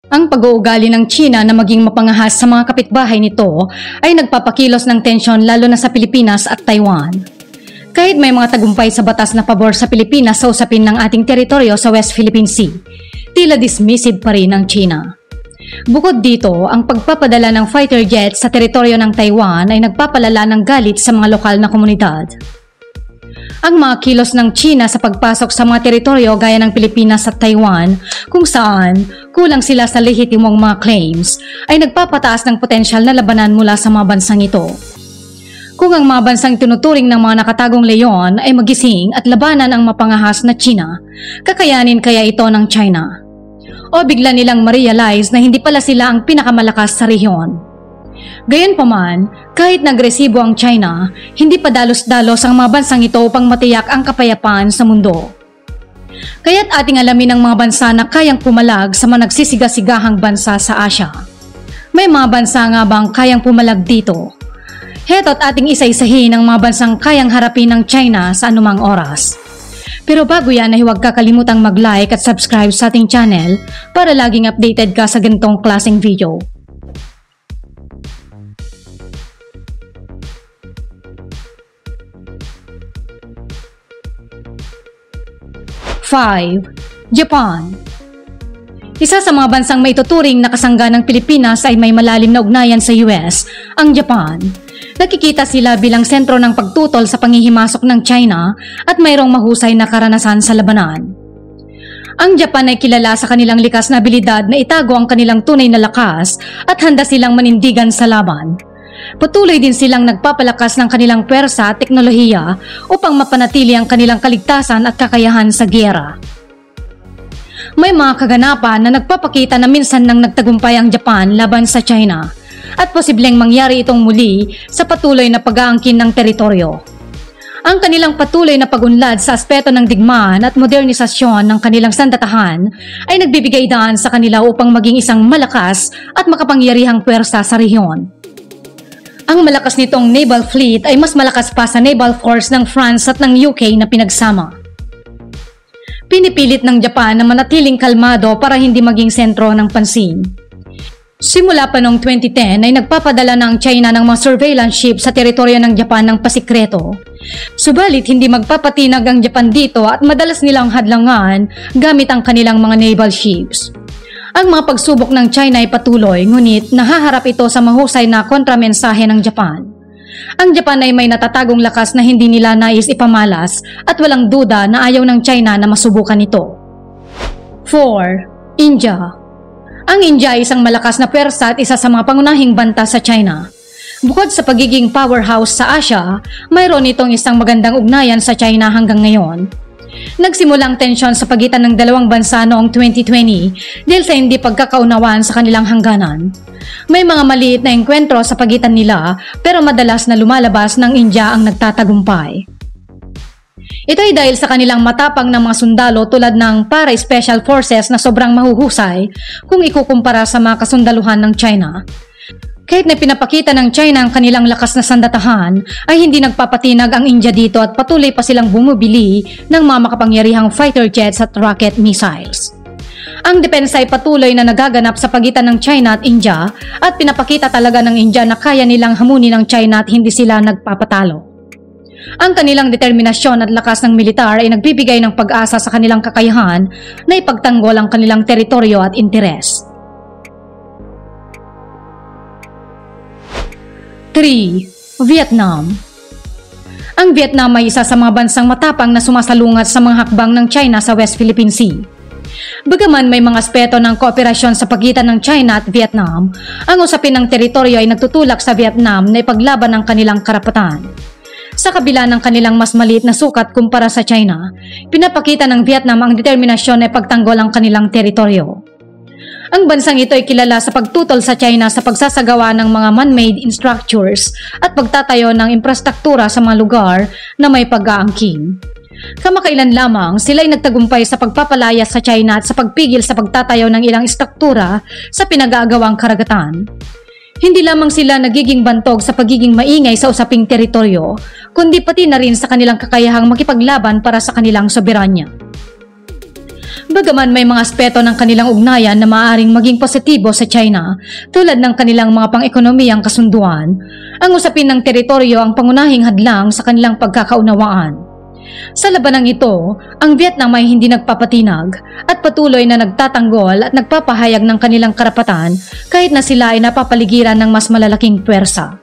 Ang pag-uugali ng China na maging mapangahas sa mga kapitbahay nito ay nagpapakilos ng tensyon lalo na sa Pilipinas at Taiwan. Kahit may mga tagumpay sa batas na pabor sa Pilipinas sa usapin ng ating teritoryo sa West Philippine Sea, tila dismissive pa rin ang China. Bukod dito, ang pagpapadala ng fighter jets sa teritoryo ng Taiwan ay nagpapalala ng galit sa mga lokal na komunidad. Ang mga kilos ng China sa pagpasok sa mga teritoryo gaya ng Pilipinas at Taiwan, kung saan kulang sila sa lehitimong mga claims, ay nagpapataas ng potensyal na labanan mula sa mga bansang ito. Kung ang mga bansang tinuturing ng mga nakatagong leon ay magising at labanan ang mapangahas na China, kakayanin kaya ito ng China? O bigla nilang ma-realize na hindi pala sila ang pinakamalakas sa rehiyon? Gayunpaman, kahit nagresibo ang China, hindi pa dalos-dalos ang mga bansang ito upang matiyak ang kapayapaan sa mundo. Kaya't ating alamin ang mga bansa na kayang pumalag sa mga nagsisigasigahang bansa sa Asia. May mga bansa nga bang kayang pumalag dito? Heto't ating isa-isahin ang mga bansang kayang harapin ng China sa anumang oras. Pero bago yan ay huwag kakalimutang mag-like at subscribe sa ating channel para laging updated ka sa ganitong klaseng video. Japan. Isa sa mga bansang maituturing na kasangga ng Pilipinas ay may malalim na ugnayan sa US, ang Japan. Nakikita sila bilang sentro ng pagtutol sa panghihimasok ng China at mayroong mahusay na karanasan sa labanan. Ang Japan ay kilala sa kanilang likas na abilidad na itago ang kanilang tunay na lakas at handa silang manindigan sa laban. Patuloy din silang nagpapalakas ng kanilang pwersa at teknolohiya upang mapanatili ang kanilang kaligtasan at kakayahan sa giyera. May mga kaganapan na nagpapakita na minsan nang nagtagumpay ang Japan laban sa China at posibleng mangyari itong muli sa patuloy na pag-aangkin ng teritoryo. Ang kanilang patuloy na pag-unlad sa aspeto ng digmaan at modernisasyon ng kanilang sandatahan ay nagbibigay daan sa kanila upang maging isang malakas at makapangyarihang pwersa sa rehiyon. Ang malakas nitong naval fleet ay mas malakas pa sa naval force ng France at ng UK na pinagsama. Pinipilit ng Japan na manatiling kalmado para hindi maging sentro ng pansin. Simula pa noong 2010 ay nagpapadala ng China ng mga surveillance ship sa teritoryo ng Japan ng pasikreto. Subalit hindi magpapatinag ang Japan dito at madalas nilang hadlangan gamit ang kanilang mga naval ships. Ang mga pagsubok ng China ay patuloy, ngunit nahaharap ito sa mahusay na kontramensahe ng Japan. Ang Japan ay may natatagong lakas na hindi nila nais ipamalas at walang duda na ayaw ng China na masubukan ito. 4. India. Ang India ay isang malakas na pwersa at isa sa mga pangunahing banta sa China. Bukod sa pagiging powerhouse sa Asia, mayroon itong isang magandang ugnayan sa China hanggang ngayon. Nagsimula ang tensyon sa pagitan ng dalawang bansa noong 2020 dahil sa hindi pagkakaunawaan sa kanilang hangganan. May mga maliit na engkwentro sa pagitan nila pero madalas na lumalabas ng India ang nagtatagumpay. Ito ay dahil sa kanilang matapang na mga sundalo tulad ng para-special forces na sobrang mahuhusay kung ikukumpara sa mga kasundaluhan ng China. Kahit na pinapakita ng China ang kanilang lakas na sandatahan, ay hindi nagpapatinag ang India dito at patuloy pa silang bumibili ng mga makapangyarihang fighter jets at rocket missiles. Ang depensa ay patuloy na nagaganap sa pagitan ng China at India at pinapakita talaga ng India na kaya nilang hamunin ang China at hindi sila nagpapatalo. Ang kanilang determinasyon at lakas ng militar ay nagbibigay ng pag-asa sa kanilang kakayahan na ipagtanggol ang kanilang teritoryo at interes. 3. Vietnam. Ang Vietnam ay isa sa mga bansang matapang na sumasalungat sa mga hakbang ng China sa West Philippine Sea. Bagaman may mga aspeto ng kooperasyon sa pagitan ng China at Vietnam, ang usapin ng teritoryo ay nagtutulak sa Vietnam na ipaglaban ang kanilang karapatan. Sa kabila ng kanilang mas maliit na sukat kumpara sa China, pinapakita ng Vietnam ang determinasyon na ipagtanggol ang kanilang teritoryo. Ang bansang ito ay kilala sa pagtutol sa China sa pagsasagawa ng mga man-made structures at pagtatayo ng infrastruktura sa mga lugar na may pag-aangking. Kamakailan lamang sila ay nagtagumpay sa pagpapalaya sa China at sa pagpigil sa pagtatayo ng ilang struktura sa pinag-aagawang karagatan. Hindi lamang sila nagiging bantog sa pagiging maingay sa usaping teritoryo, kundi pati na rin sa kanilang kakayahang makipaglaban para sa kanilang soberanya. Bagaman may mga aspeto ng kanilang ugnayan na maaaring maging positibo sa China, tulad ng kanilang mga pang-ekonomiyang kasunduan, ang usapin ng teritoryo ang pangunahing hadlang sa kanilang pagkakaunawaan. Sa labanang ito, ang Vietnam ay hindi nagpapatinag at patuloy na nagtatanggol at nagpapahayag ng kanilang karapatan kahit na sila ay napapaligiran ng mas malalaking puwersa.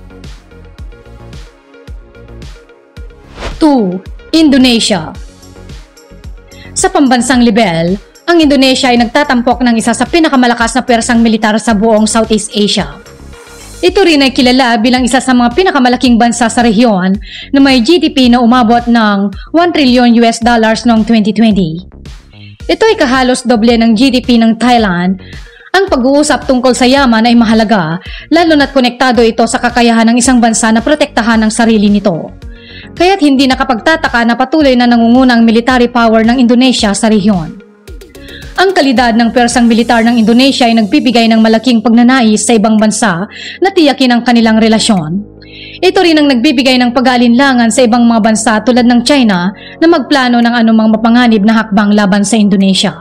2. Indonesia. Sa pambansang lebel, ang Indonesia ay nagtatampok ng isa sa pinakamalakas na puwersang militar sa buong Southeast Asia. Ito rin ay kilala bilang isa sa mga pinakamalaking bansa sa rehiyon na may GDP na umabot ng $1 trillion noong 2020. Ito ay kahalos doble ng GDP ng Thailand. Ang pag-uusap tungkol sa yaman ay mahalaga, lalo na't konektado ito sa kakayahan ng isang bansa na protektahan ang sarili nito. Kaya't hindi nakapagtataka na patuloy na nangunguna ang military power ng Indonesia sa rehiyon. Ang kalidad ng puwersang militar ng Indonesia ay nagbibigay ng malaking pagnanais sa ibang bansa na tiyakin ang kanilang relasyon. Ito rin ang nagbibigay ng pag-aalinlangan sa ibang mga bansa tulad ng China na magplano ng anumang mapanganib na hakbang laban sa Indonesia.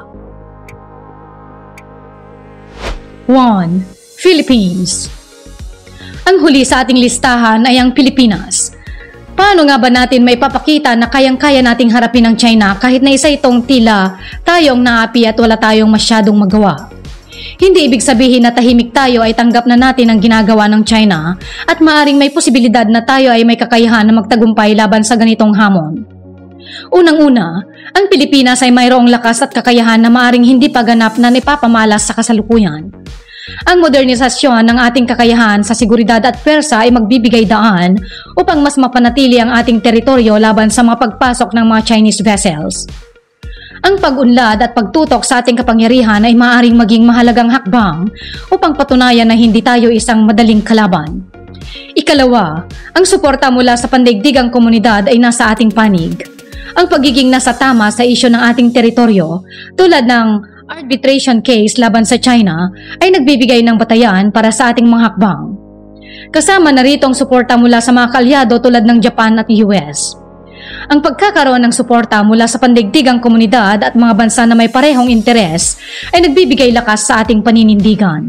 1. Philippines. Ang huli sa ating listahan ay ang Pilipinas. Paano nga ba natin may papakita na kayang-kaya nating harapin ang China kahit na isa itong tila tayong naapi at wala tayong masyadong magawa? Hindi ibig sabihin na tahimik tayo ay tanggap na natin ang ginagawa ng China at maaring may posibilidad na tayo ay may kakayahan na magtagumpay laban sa ganitong hamon. Unang-una, ang Pilipinas ay mayroong lakas at kakayahan na maaring hindi pa ganap na ipapamalas sa kasalukuyan. Ang modernisasyon ng ating kakayahan sa seguridad at pwersa ay magbibigay daan upang mas mapanatili ang ating teritoryo laban sa mga pagpasok ng mga Chinese vessels. Ang pag-unlad at pagtutok sa ating kapangyarihan ay maaaring maging mahalagang hakbang upang patunayan na hindi tayo isang madaling kalaban. Ikalawa, ang suporta mula sa pandaigdigang komunidad ay nasa ating panig. Ang pagiging nasa tama sa isyu ng ating teritoryo, tulad ng arbitration case laban sa China, ay nagbibigay ng batayan para sa ating mga hakbang. Kasama na rito ang suporta mula sa mga kaalyado tulad ng Japan at US. Ang pagkakaroon ng suporta mula sa pandaigdigang komunidad at mga bansa na may parehong interes ay nagbibigay lakas sa ating paninindigan.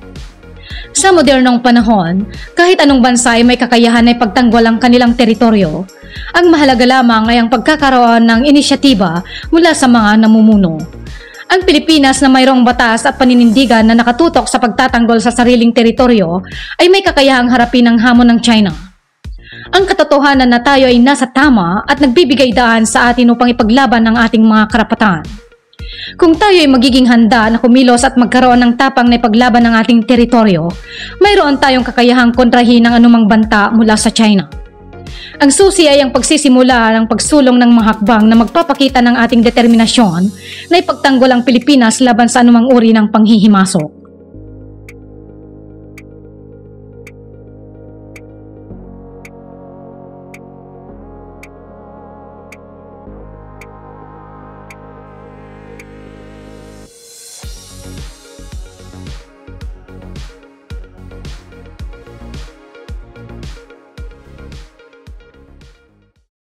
Sa modernong panahon, kahit anong bansa ay may kakayahan na ipagtanggol ang kanilang teritoryo, ang mahalaga lamang ay ang pagkakaroon ng inisyatiba mula sa mga namumuno. Ang Pilipinas na mayroong batas at paninindigan na nakatutok sa pagtatanggol sa sariling teritoryo ay may kakayahang harapin ang hamon ng China. Ang katotohanan na tayo ay nasa tama at nagbibigay daan sa atin upang ipaglaban ang ating mga karapatan. Kung tayo ay magiging handa na kumilos at magkaroon ng tapang na ipaglaban ng ating teritoryo, mayroon tayong kakayahang kontrahin ang anumang banta mula sa China. Ang susi ay ang pagsisimula ng pagsulong ng mga hakbang na magpapakita ng ating determinasyon na ipagtanggol ang Pilipinas laban sa anumang uri ng panghihimasok.